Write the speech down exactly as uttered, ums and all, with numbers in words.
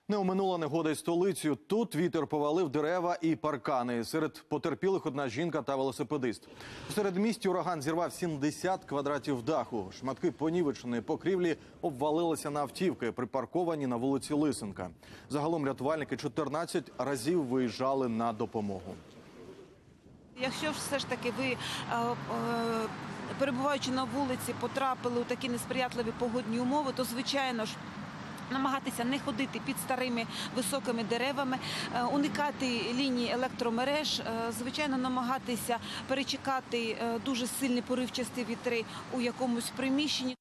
Не оминула негода й столицю. Тут вітер повалив дерева і паркани. Серед потерпілих одна жінка та велосипедист. У середмісті ураган зірвав сімдесят квадратів даху. Шматки понівеченої покрівлі обвалилися на автівки, припарковані на вулиці Лисенка. Загалом рятувальники чотирнадцять разів виїжджали на допомогу. Якщо все ж таки ви, перебуваючи на вулиці, потрапили у такі несприятливі погодні умови, то, звичайно ж, намагатися не ходити під старими високими деревами, уникати лінії електромереж, звичайно, намагатися перечекати дуже сильні поривчасті вітри у якомусь приміщенні.